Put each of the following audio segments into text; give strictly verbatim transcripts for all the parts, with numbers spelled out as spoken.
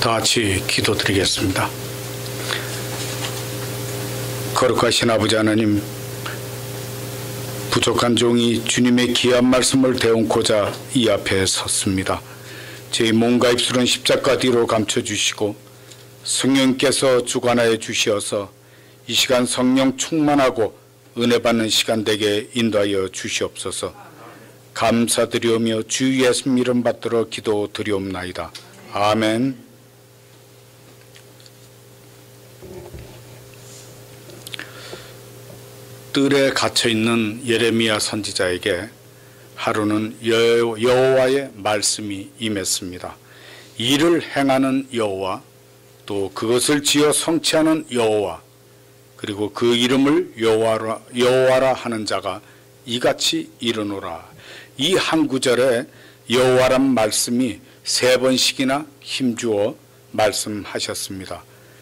다 같이 기도드리겠습니다. 거룩하신 아버지 하나님, 부족한 종이 주님의 귀한 말씀을 대언고자 이 앞에 섰습니다. 제 몸과 입술은 십자가 뒤로 감춰주시고 성령께서 주관하여 주시어서 이 시간 성령 충만하고 은혜 받는 시간 되게 인도하여 주시옵소서. 감사드리오며 주 예수님 이름 받들어 기도드리옵나이다. 아멘. 뜰에 갇혀있는 예레미야 선지자에게 하루는 여호와의 말씀이 임했습니다. 이를 행하는 여호와, 또 그것을 지어 성취하는 여호와, 그리고 그 이름을 여호와라, 여호와라 하는 자가 이같이 이르노라. 이 한 구절에 여호와란 말씀이 세 번씩이나 힘주어 말씀하셨습니다.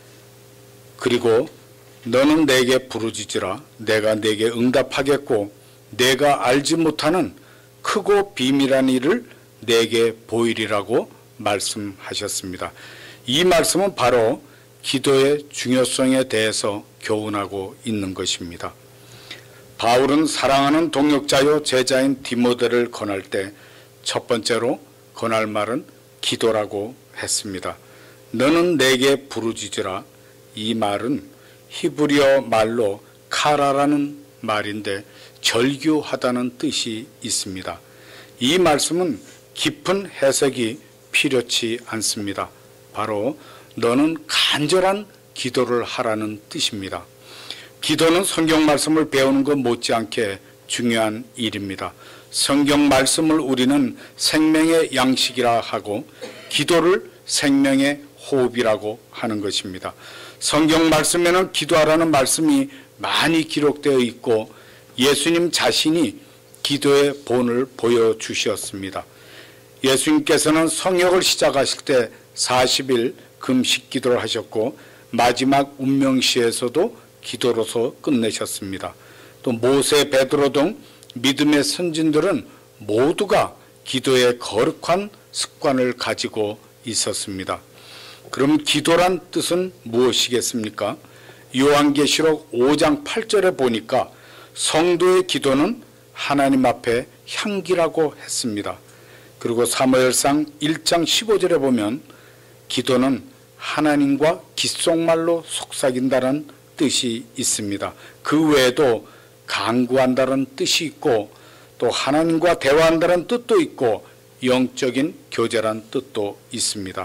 그리고 너는 내게 부르짖으라. 내가 내게 응답하겠고 내가 알지 못하는 크고 비밀한 일을 내게 보이리라고 말씀하셨습니다. 이 말씀은 바로 기도의 중요성에 대해서 교훈하고 있는 것입니다. 바울은 사랑하는 동역자요 제자인 디모데를 권할 때 첫 번째로 권할 말은 기도라고 했습니다. 너는 내게 부르짖으라. 이 말은 히브리어 말로 카라라는 말인데 절규하다는 뜻이 있습니다. 이 말씀은 깊은 해석이 필요치 않습니다. 바로 너는 간절한 기도를 하라는 뜻입니다. 기도는 성경 말씀을 배우는 것 못지않게 중요한 일입니다. 성경 말씀을 우리는 생명의 양식이라 하고 기도를 생명의 호흡이라고 하는 것입니다. 성경 말씀에는 기도하라는 말씀이 많이 기록되어 있고 예수님 자신이 기도의 본을 보여주셨습니다. 예수님께서는 성역을 시작하실 때 사십 일 금식 기도를 하셨고 마지막 운명시에서도 기도로서 끝내셨습니다. 또 모세, 베드로 등 믿음의 선진들은 모두가 기도의 거룩한 습관을 가지고 있었습니다. 그럼 기도란 뜻은 무엇이겠습니까? 요한계시록 오 장 팔 절에 보니까 성도의 기도는 하나님 앞에 향기라고 했습니다. 그리고 사무엘상 일 장 십오 절에 보면 기도는 하나님과 귓속말로 속삭인다는 뜻이 있습니다. 그 외에도 간구한다는 뜻이 있고 또 하나님과 대화한다는 뜻도 있고 영적인 교제란 뜻도 있습니다.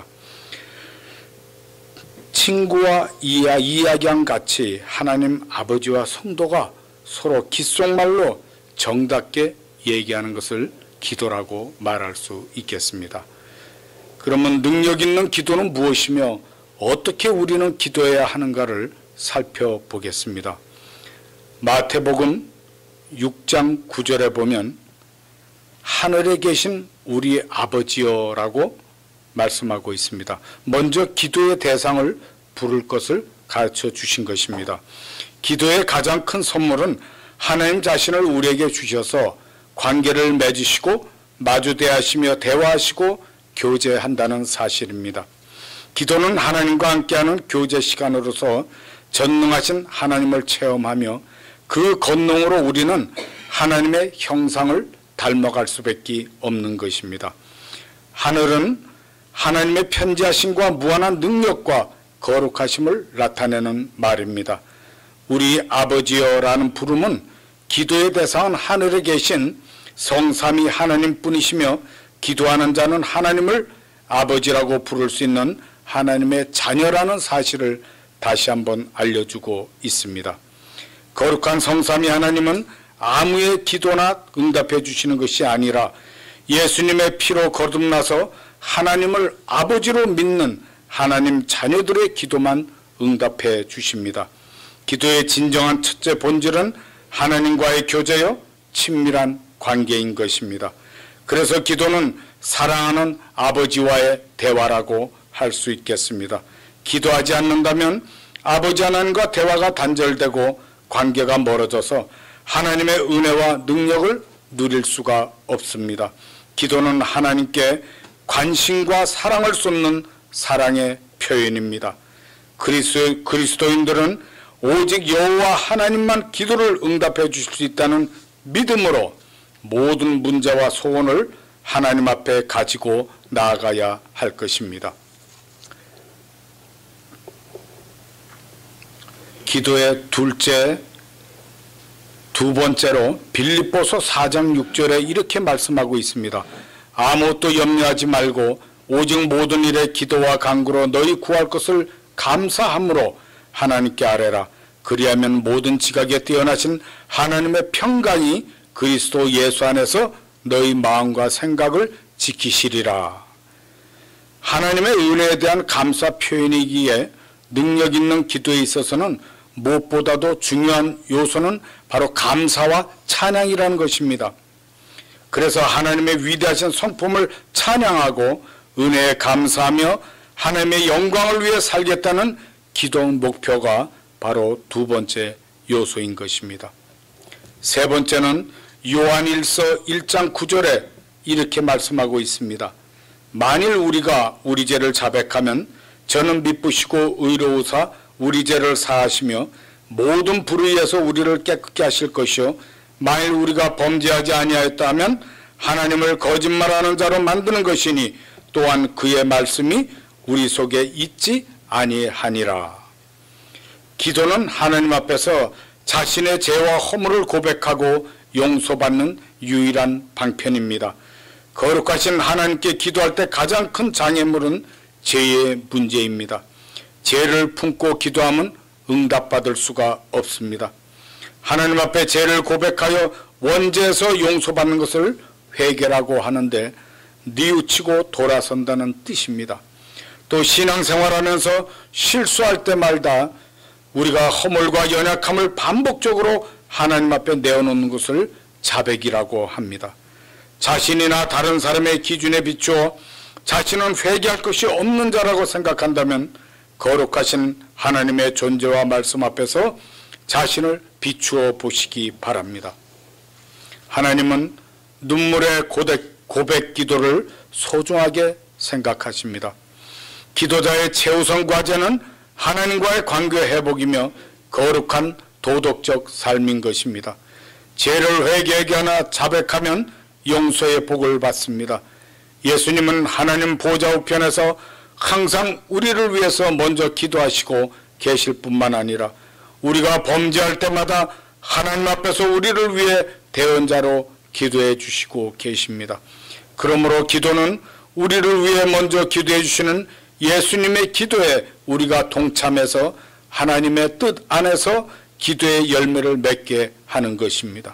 친구와 이야, 이야기한 같이 하나님 아버지와 성도가 서로 귓속말로 정답게 얘기하는 것을 기도라고 말할 수 있겠습니다. 그러면 능력 있는 기도는 무엇이며 어떻게 우리는 기도해야 하는가를 살펴보겠습니다. 마태복음 육 장 구 절에 보면 하늘에 계신 우리 아버지여라고 말씀하고 있습니다. 먼저 기도의 대상을 부를 것을 가르쳐 주신 것입니다. 기도의 가장 큰 선물은 하나님 자신을 우리에게 주셔서 관계를 맺으시고 마주 대하시며 대화하시고 교제한다는 사실입니다. 기도는 하나님과 함께하는 교제 시간으로서 전능하신 하나님을 체험하며 그 권능으로 우리는 하나님의 형상을 닮아갈 수밖에 없는 것입니다. 하늘은 하나님의 편지하심과 무한한 능력과 거룩하심을 나타내는 말입니다. 우리 아버지여라는 부름은 기도의 대상은 하늘에 계신 성삼위 하나님뿐이시며 기도하는 자는 하나님을 아버지라고 부를 수 있는 하나님의 자녀라는 사실을 다시 한번 알려주고 있습니다. 거룩한 성삼위 하나님은 아무의 기도나 응답해 주시는 것이 아니라 예수님의 피로 거듭나서 하나님을 아버지로 믿는 하나님 자녀들의 기도만 응답해 주십니다. 기도의 진정한 첫째 본질은 하나님과의 교제요 친밀한 관계인 것입니다. 그래서 기도는 사랑하는 아버지와의 대화라고 할 수 있겠습니다. 기도하지 않는다면 아버지 하나님과 대화가 단절되고 관계가 멀어져서 하나님의 은혜와 능력을 누릴 수가 없습니다. 기도는 하나님께 관심과 사랑을 쏟는 사랑의 표현입니다. 그리스도, 그리스도인들은 오직 여호와 하나님만 기도를 응답해 주실 수 있다는 믿음으로 모든 문제와 소원을 하나님 앞에 가지고 나아가야 할 것입니다. 기도의 둘째, 두 번째로 빌립보서 사 장 육 절에 이렇게 말씀하고 있습니다. 아무것도 염려하지 말고 오직 모든 일에 기도와 간구로 너희 구할 것을 감사함으로 하나님께 아뢰라. 그리하면 모든 지각에 뛰어나신 하나님의 평강이 그리스도 예수 안에서 너희 마음과 생각을 지키시리라. 하나님의 은혜에 대한 감사 표현이기에 능력 있는 기도에 있어서는 무엇보다도 중요한 요소는 바로 감사와 찬양이라는 것입니다. 그래서 하나님의 위대하신 성품을 찬양하고 은혜에 감사하며 하나님의 영광을 위해 살겠다는 기도 목표가 바로 두 번째 요소인 것입니다. 세 번째는 요한일서 일 장 구 절에 이렇게 말씀하고 있습니다. 만일 우리가 우리 죄를 자백하면 저는 미쁘시고 의로우사 우리 죄를 사하시며 모든 불의에서 우리를 깨끗게 하실 것이요 만일 우리가 범죄하지 아니하였다 하면 하나님을 거짓말하는 자로 만드는 것이니 또한 그의 말씀이 우리 속에 있지 아니하니라. 기도는 하나님 앞에서 자신의 죄와 허물을 고백하고 용서받는 유일한 방편입니다. 거룩하신 하나님께 기도할 때 가장 큰 장애물은 죄의 문제입니다. 죄를 품고 기도하면 응답받을 수가 없습니다. 하나님 앞에 죄를 고백하여 원죄에서 용서받는 것을 회개라고 하는데 뉘우치고 돌아선다는 뜻입니다. 또 신앙생활하면서 실수할 때마다 우리가 허물과 연약함을 반복적으로 하나님 앞에 내어놓는 것을 자백이라고 합니다. 자신이나 다른 사람의 기준에 비추어 자신은 회개할 것이 없는 자라고 생각한다면 거룩하신 하나님의 존재와 말씀 앞에서 자신을 비추어 보시기 바랍니다. 하나님은 눈물의 고백, 고백 기도를 소중하게 생각하십니다. 기도자의 최우선 과제는 하나님과의 관계 회복이며 거룩한 도덕적 삶인 것입니다. 죄를 회개하게 하나 자백하면 용서의 복을 받습니다. 예수님은 하나님 보좌 우편에서 항상 우리를 위해서 먼저 기도하시고 계실 뿐만 아니라 우리가 범죄할 때마다 하나님 앞에서 우리를 위해 대언자로 기도해 주시고 계십니다. 그러므로 기도는 우리를 위해 먼저 기도해 주시는 예수님의 기도에 우리가 동참해서 하나님의 뜻 안에서 기도의 열매를 맺게 하는 것입니다.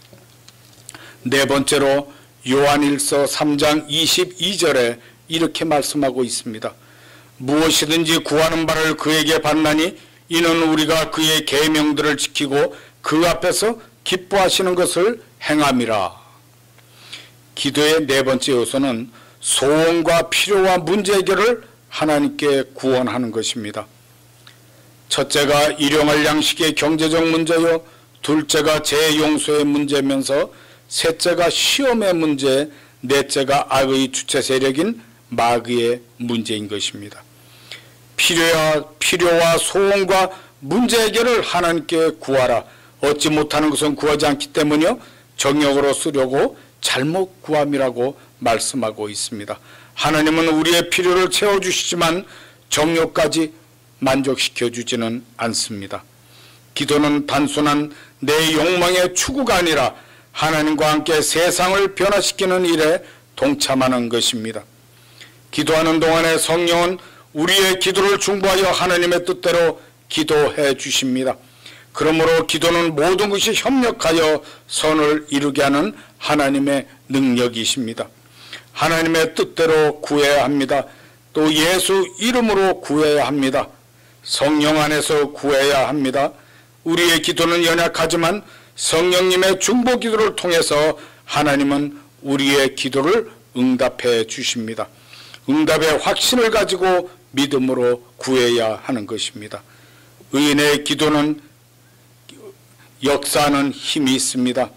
네 번째로 요한일서 삼 장 이십이 절에 이렇게 말씀하고 있습니다. 무엇이든지 구하는 바를 그에게 받나니 이는 우리가 그의 계명들을 지키고 그 앞에서 기뻐하시는 것을 행함이라. 기도의 네 번째 요소는 소원과 필요와 문제 해결을 하나님께 구원하는 것입니다. 첫째가 일용할 양식의 경제적 문제요, 둘째가 죄 용서의 문제면서 셋째가 시험의 문제, 넷째가 악의 주체 세력인 마귀의 문제인 것입니다. 필요와, 필요와 소원과 문제 해결을 하나님께 구하라. 얻지 못하는 것은 구하지 않기 때문이요 정욕으로 쓰려고 잘못 구함이라고 말씀하고 있습니다. 하나님은 우리의 필요를 채워주시지만 정욕까지 만족시켜 주지는 않습니다. 기도는 단순한 내 욕망의 추구가 아니라 하나님과 함께 세상을 변화시키는 일에 동참하는 것입니다. 기도하는 동안에 성령은 우리의 기도를 중보하여 하나님의 뜻대로 기도해 주십니다. 그러므로 기도는 모든 것이 협력하여 선을 이루게 하는 하나님의 능력이십니다. 하나님의 뜻대로 구해야 합니다. 또 예수 이름으로 구해야 합니다. 성령 안에서 구해야 합니다. 우리의 기도는 연약하지만 성령님의 중보 기도를 통해서 하나님은 우리의 기도를 응답해 주십니다. 응답의 확신을 가지고 믿음으로 구해야 하는 것입니다. 의인의 기도는 역사하는 힘이 있습니다.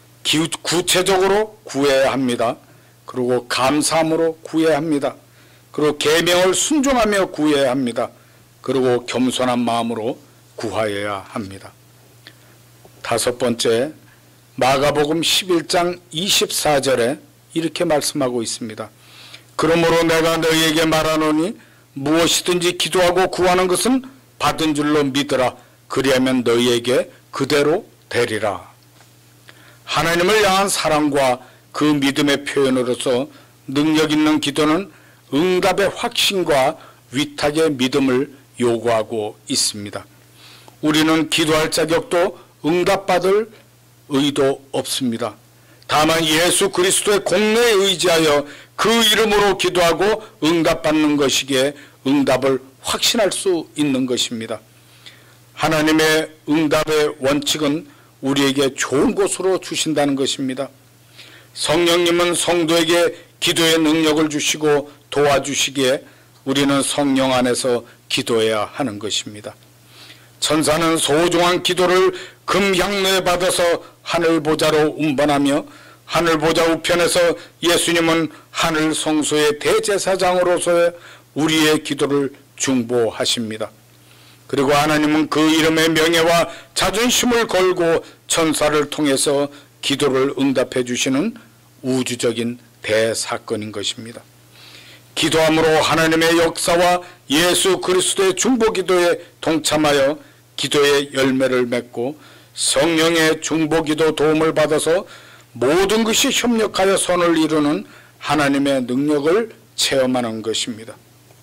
구체적으로 구해야 합니다. 그리고 감사함으로 구해야 합니다. 그리고 계명을 순종하며 구해야 합니다. 그리고 겸손한 마음으로 구하여야 합니다. 다섯 번째, 마가복음 십일 장 이십사 절에 이렇게 말씀하고 있습니다. 그러므로 내가 너희에게 말하노니 무엇이든지 기도하고 구하는 것은 받은 줄로 믿으라. 그리하면 너희에게 그대로 되리라. 하나님을 향한 사랑과 그 믿음의 표현으로서 능력 있는 기도는 응답의 확신과 위탁의 믿음을 요구하고 있습니다. 우리는 기도할 자격도 응답받을 의도 없습니다. 다만 예수 그리스도의 공로에 의지하여 그 이름으로 기도하고 응답받는 것이기에 응답을 확신할 수 있는 것입니다. 하나님의 응답의 원칙은 우리에게 좋은 곳으로 주신다는 것입니다. 성령님은 성도에게 기도의 능력을 주시고 도와주시기에 우리는 성령 안에서 기도해야 하는 것입니다. 천사는 소중한 기도를 금향로에 받아서 하늘보좌로 운반하며 하늘보좌 우편에서 예수님은 하늘 성소의 대제사장으로서 우리의 기도를 중보하십니다. 그리고 하나님은 그 이름의 명예와 자존심을 걸고 천사를 통해서 기도를 응답해 주시는 우주적인 대사건인 것입니다. 기도함으로 하나님의 역사와 예수 그리스도의 중보기도에 동참하여 기도의 열매를 맺고 성령의 중보기도 도움을 받아서 모든 것이 협력하여 선을 이루는 하나님의 능력을 체험하는 것입니다.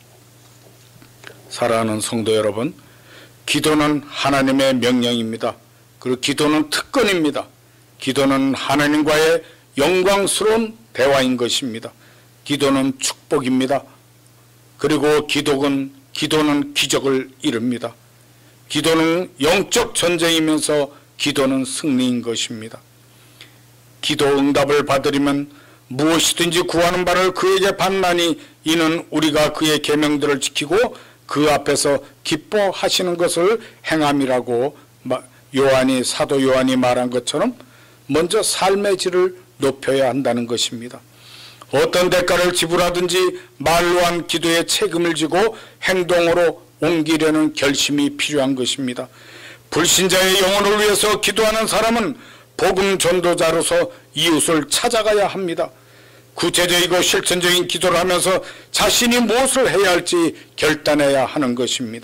사랑하는 성도 여러분, 기도는 하나님의 명령입니다. 그리고 기도는 특권입니다. 기도는 하나님과의 영광스러운 대화인 것입니다. 기도는 축복입니다. 그리고 기도는, 기도는 기적을 이룹니다. 기도는 영적 전쟁이면서 기도는 승리인 것입니다. 기도 응답을 받으려면 무엇이든지 구하는 바를 그에게 받나니 이는 우리가 그의 계명들을 지키고 그 앞에서 기뻐하시는 것을 행함이라고 요한이 사도 요한이 말한 것처럼 먼저 삶의 질을 높여야 한다는 것입니다. 어떤 대가를 지불하든지 말로 한 기도에 책임을 지고 행동으로 옮기려는 결심이 필요한 것입니다. 불신자의 영혼을 위해서 기도하는 사람은 복음 전도자로서 이웃을 찾아가야 합니다. 구체적이고 실천적인 기도를 하면서 자신이 무엇을 해야 할지 결단해야 하는 것입니다.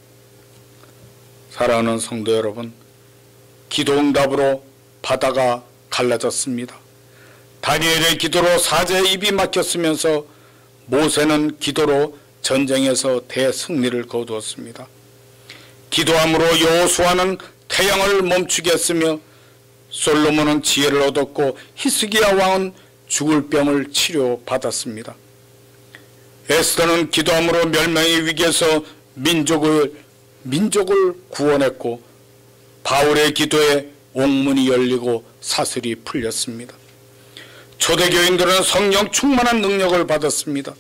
사랑하는 성도 여러분, 기도 응답으로 바다가 갈라졌습니다. 다니엘의 기도로 사자의 입이 막혔으면서 모세는 기도로 전쟁에서 대승리를 거두었습니다. 기도함으로 여호수아는 태양을 멈추게 했으며 솔로몬은 지혜를 얻었고 히스기야 왕은 죽을 병을 치료받았습니다. 에스더는 기도함으로 멸망의 위기에서 민족을, 민족을 구원했고 바울의 기도에 옥문이 열리고 사슬이 풀렸습니다. 초대교인들은 성령 충만한 능력을 받았습니다.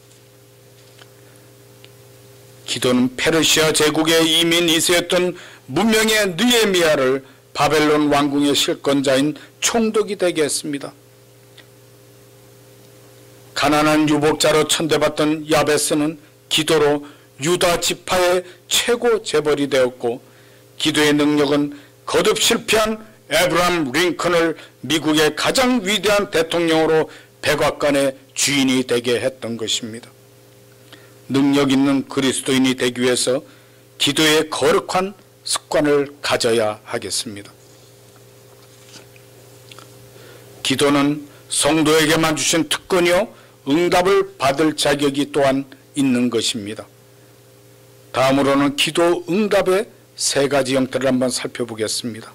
기도는 페르시아 제국의 이민 이 세였던 문명의 느헤미야를 바벨론 왕궁의 실권자인 총독이 되게 했습니다. 가난한 유복자로 천대받던 야베스는 기도로 유다 지파의 최고 재벌이 되었고 기도의 능력은 거듭 실패한 에브라함 링컨을 미국의 가장 위대한 대통령으로 백악관의 주인이 되게 했던 것입니다. 능력 있는 그리스도인이 되기 위해서 기도의 거룩한 습관을 가져야 하겠습니다. 기도는 성도에게만 주신 특권이요 응답을 받을 자격이 또한 있는 것입니다. 다음으로는 기도 응답의 세 가지 형태를 한번 살펴보겠습니다.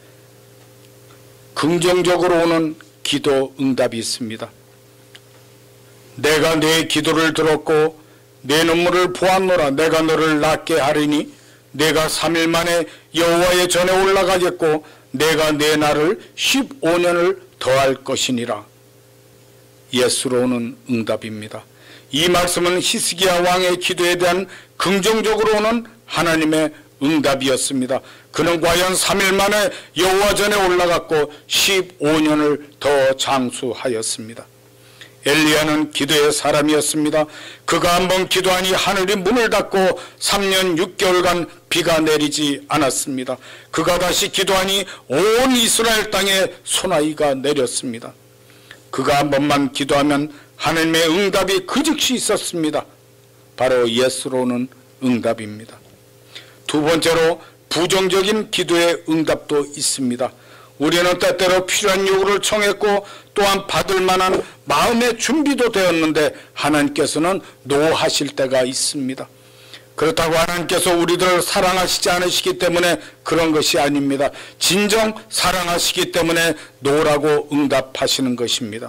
긍정적으로 오는 기도 응답이 있습니다. 내가 내 기도를 들었고 내 눈물을 보았노라. 내가 너를 낫게 하리니 내가 삼 일 만에 여호와의 전에 올라가겠고 내가 내 날을 십오 년을 더할 것이니라. 예수로 오는 응답입니다. 이 말씀은 히스기야 왕의 기도에 대한 긍정적으로 오는 하나님의 응답이었습니다. 그는 과연 삼 일 만에 여호와 전에 올라갔고 십오 년을 더 장수하였습니다. 엘리야는 기도의 사람이었습니다. 그가 한번 기도하니 하늘이 문을 닫고 삼 년 육 개월간 비가 내리지 않았습니다. 그가 다시 기도하니 온 이스라엘 땅에 소나기가 내렸습니다. 그가 한 번만 기도하면 하나님의 응답이 그 즉시 있었습니다. 바로 예수로는 응답입니다. 두 번째로 부정적인 기도의 응답도 있습니다. 우리는 때때로 필요한 요구를 청했고 또한 받을 만한 마음의 준비도 되었는데 하나님께서는 노하실 때가 있습니다. 그렇다고 하나님께서 우리들을 사랑하시지 않으시기 때문에 그런 것이 아닙니다. 진정 사랑하시기 때문에 노라고 응답하시는 것입니다.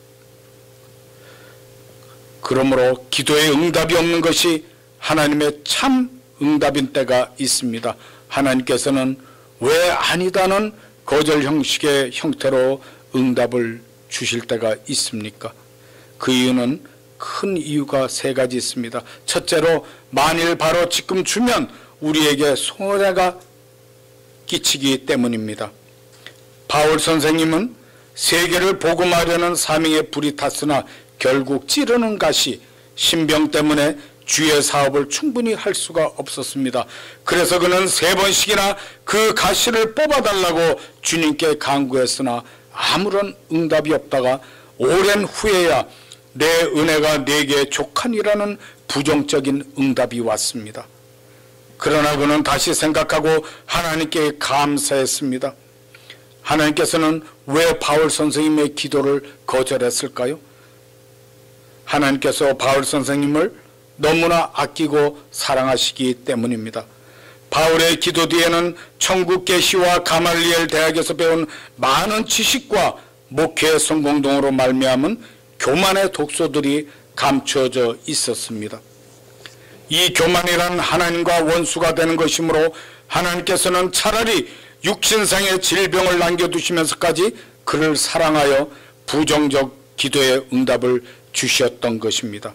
그러므로 기도의 응답이 없는 것이 하나님의 참 응답인 때가 있습니다. 하나님께서는 왜 아니다는 거절 형식의 형태로 응답을 주실 때가 있습니까? 그 이유는 큰 이유가 세 가지 있습니다. 첫째로 만일 바로 지금 주면 우리에게 손해가 끼치기 때문입니다. 바울 선생님은 세계를 복음하려는 사명에 불이 탔으나 결국 찌르는 가시, 신병 때문에 주의 사업을 충분히 할 수가 없었습니다. 그래서 그는 세 번씩이나 그 가시를 뽑아달라고 주님께 간구했으나 아무런 응답이 없다가 오랜 후에야 내 은혜가 내게 족하니라는 부정적인 응답이 왔습니다. 그러나 그는 다시 생각하고 하나님께 감사했습니다. 하나님께서는 왜 바울 선생님의 기도를 거절했을까요? 하나님께서 바울 선생님을 너무나 아끼고 사랑하시기 때문입니다. 바울의 기도 뒤에는 천국 계시와 가말리엘 대학에서 배운 많은 지식과 목회 성공 등으로 말미암은 교만의 독소들이 감추어져 있었습니다. 이 교만이란 하나님과 원수가 되는 것이므로 하나님께서는 차라리 육신상의 질병을 남겨두시면서까지 그를 사랑하여 부정적 기도의 응답을 주셨던 것입니다.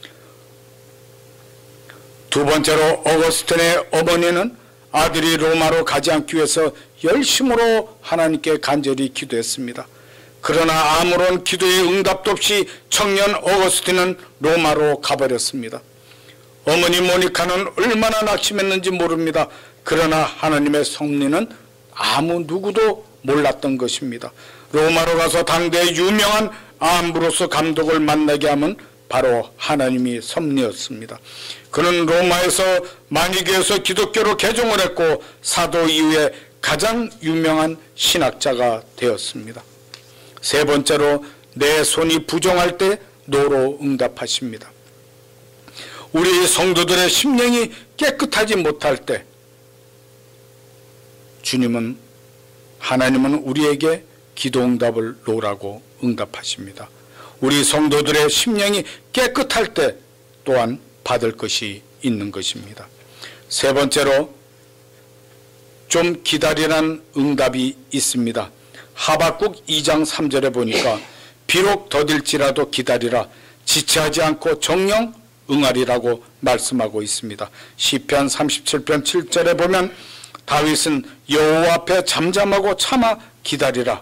두 번째로 어거스틴의 어머니는 아들이 로마로 가지 않기 위해서 열심으로 하나님께 간절히 기도했습니다. 그러나 아무런 기도의 응답도 없이 청년 어거스틴은 로마로 가버렸습니다. 어머니 모니카는 얼마나 낙심했는지 모릅니다. 그러나 하나님의 섭리는 아무 누구도 몰랐던 것입니다. 로마로 가서 당대의 유명한 암브로스 감독을 만나게 하면 바로 하나님이 섭리였습니다. 그는 로마에서 만이교에서 기독교로 개종을 했고 사도 이후에 가장 유명한 신학자가 되었습니다. 세 번째로 내 손이 부정할 때 노로 응답하십니다. 우리 성도들의 심령이 깨끗하지 못할 때 주님은 하나님은 우리에게 기도 응답을 노라고 응답하십니다. 우리 성도들의 심령이 깨끗할 때 또한 받을 것이 있는 것입니다. 세 번째로 좀 기다리라는 응답이 있습니다. 하박국 이 장 삼 절에 보니까 비록 더딜지라도 기다리라 지체하지 않고 정녕 응하리라고 말씀하고 있습니다. 시편 삼십칠 편 칠 절에 보면 다윗은 여호와 앞에 잠잠하고 참아 기다리라.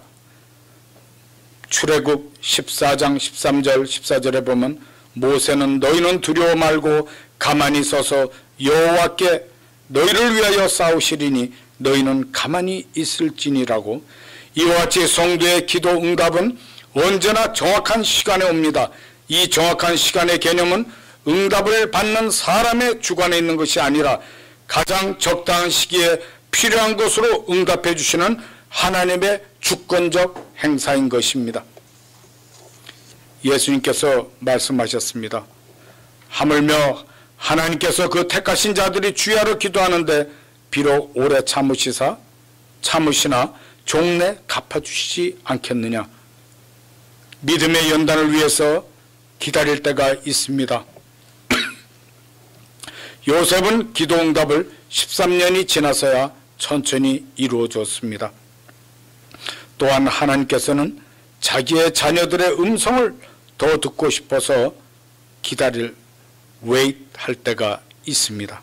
출애굽 십사 장 십삼 절 십사 절에 보면 모세는 너희는 두려워 말고 가만히 서서 여호와께 너희를 위하여 싸우시리니 너희는 가만히 있을지니라고. 이와 같이 성도의 기도 응답은 언제나 정확한 시간에 옵니다. 이 정확한 시간의 개념은 응답을 받는 사람의 주관에 있는 것이 아니라 가장 적당한 시기에 필요한 것으로 응답해 주시는 하나님의 주권적 행사인 것입니다. 예수님께서 말씀하셨습니다. 하물며 하나님께서 그 택하신 자들이 주야로 기도하는데 비록 오래 참으시사 참으시나 종래 갚아주시지 않겠느냐. 믿음의 연단을 위해서 기다릴 때가 있습니다. 요셉은 기도 응답을 십삼 년이 지나서야 천천히 이루어졌습니다. 또한 하나님께서는 자기의 자녀들의 음성을 더 듣고 싶어서 기다릴 wait 할 때가 있습니다.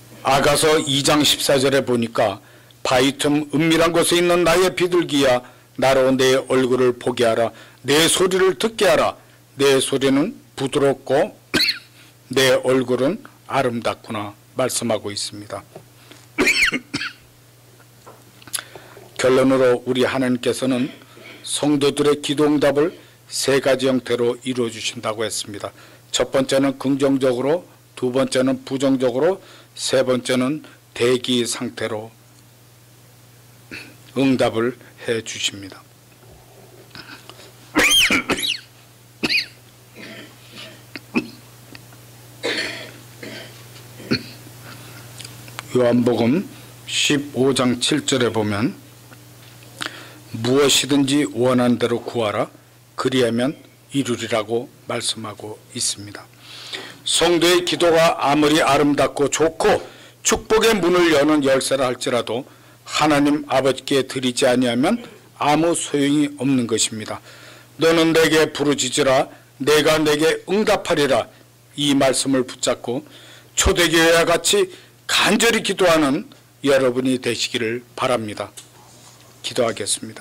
아가서 이 장 십사 절에 보니까 바위 틈 은밀한 곳에 있는 나의 비둘기야 나로 내 얼굴을 보게 하라. 내 소리를 듣게 하라. 내 소리는 부드럽고 내 얼굴은 아름답구나 말씀하고 있습니다. 결론으로 우리 하나님께서는 성도들의 기도응답을 세 가지 형태로 이루어 주신다고 했습니다. 첫 번째는 긍정적으로, 두 번째는 부정적으로, 세 번째는 대기 상태로 응답을 해 주십니다. 요한복음 십오 장 칠 절에 보면 무엇이든지 원하는 대로 구하라 그리하면 이루리라고 말씀하고 있습니다. 성도의 기도가 아무리 아름답고 좋고 축복의 문을 여는 열쇠라 할지라도 하나님 아버지께 드리지 아니하면 아무 소용이 없는 것입니다. 너는 내게 부르짖으라 내가 내게 응답하리라 이 말씀을 붙잡고 초대교회와 같이 간절히 기도하는 여러분이 되시기를 바랍니다. 기도하겠습니다.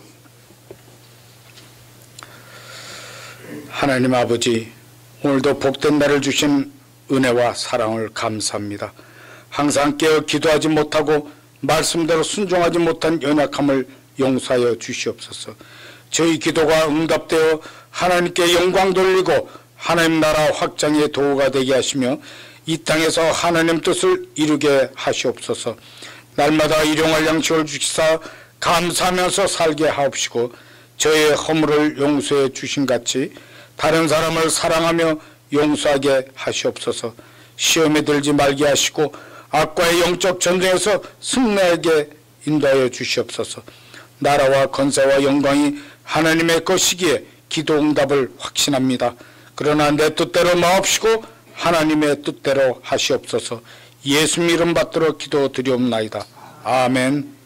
하나님 아버지, 오늘도 복된 날을 주신 은혜와 사랑을 감사합니다. 항상 깨어 기도하지 못하고 말씀대로 순종하지 못한 연약함을 용서하여 주시옵소서. 저희 기도가 응답되어 하나님께 영광 돌리고 하나님 나라 확장의 도구가 되게 하시며 이 땅에서 하나님 뜻을 이루게 하시옵소서. 날마다 일용할 양식을 주시사 감사하면서 살게 하옵시고 저의 허물을 용서해 주신 같이 다른 사람을 사랑하며 용서하게 하시옵소서. 시험에 들지 말게 하시고 악과의 영적 전쟁에서 승리하게 인도하여 주시옵소서. 나라와 권세와 영광이 하나님의 것이기에 기도 응답을 확신합니다. 그러나 내 뜻대로 마옵시고 하나님의 뜻대로 하시옵소서. 예수님 이름 받들어 기도드리옵나이다. 아멘.